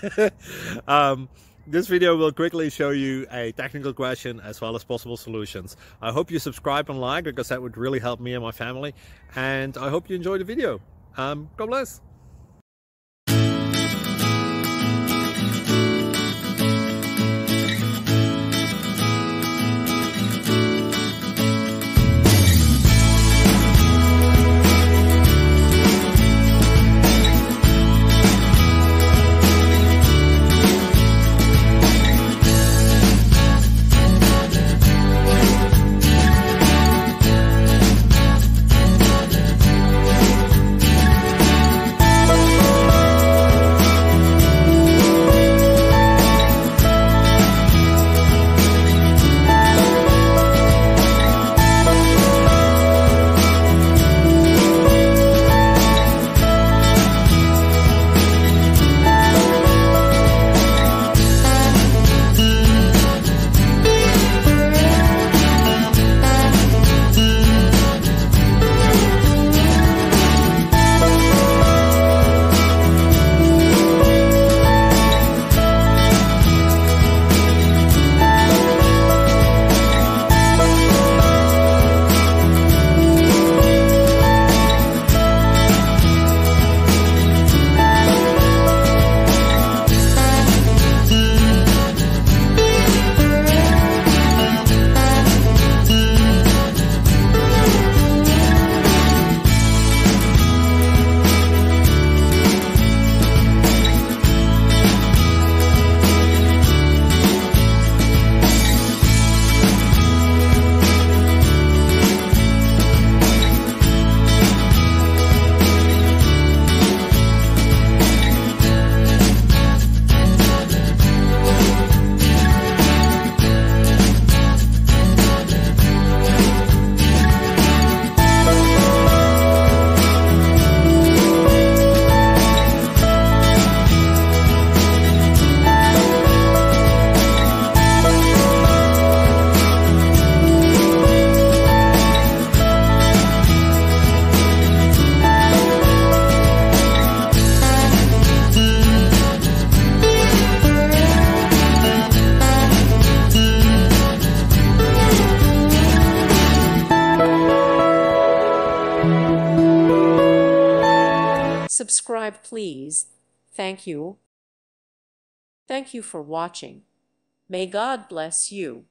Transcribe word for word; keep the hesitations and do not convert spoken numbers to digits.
um, this video will quickly show you a technical question as well as possible solutions. I hope you subscribe and like, because that would really help me and my family. And I hope you enjoy the video. Um, God bless. Subscribe, please. Thank you. Thank you for watching. May God bless you.